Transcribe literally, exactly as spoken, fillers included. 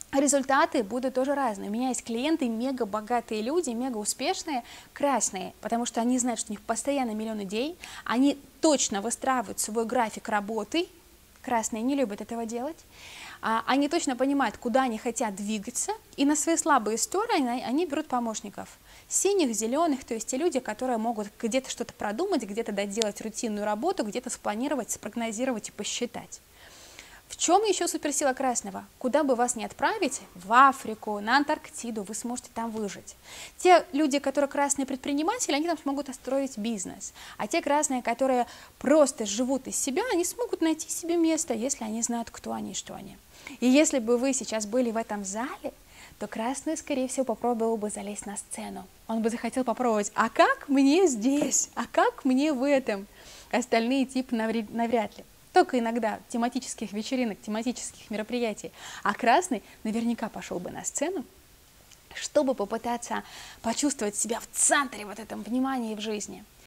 результаты будут тоже разные. У меня есть клиенты, мега богатые люди, мега успешные, красные, потому что они знают, что у них постоянно миллион идей, они точно выстраивают свой график работы, красные не любят этого делать, а, они точно понимают, куда они хотят двигаться, и на свои слабые стороны они, они берут помощников. Синих, зеленых, то есть те люди, которые могут где-то что-то продумать, где-то доделать рутинную работу, где-то спланировать, спрогнозировать и посчитать. В чем еще суперсила красного? Куда бы вас ни отправить, в Африку, на Антарктиду, вы сможете там выжить. Те люди, которые красные предприниматели, они там смогут построить бизнес. А те красные, которые просто живут из себя, они смогут найти себе место, если они знают, кто они и что они. И если бы вы сейчас были в этом зале, то красный, скорее всего, попробовал бы залезть на сцену. Он бы захотел попробовать, а как мне здесь, а как мне в этом? Остальные типы навряд ли. Только иногда тематических вечеринок, тематических мероприятий. А красный наверняка пошел бы на сцену, чтобы попытаться почувствовать себя в центре вот этом внимания в жизни.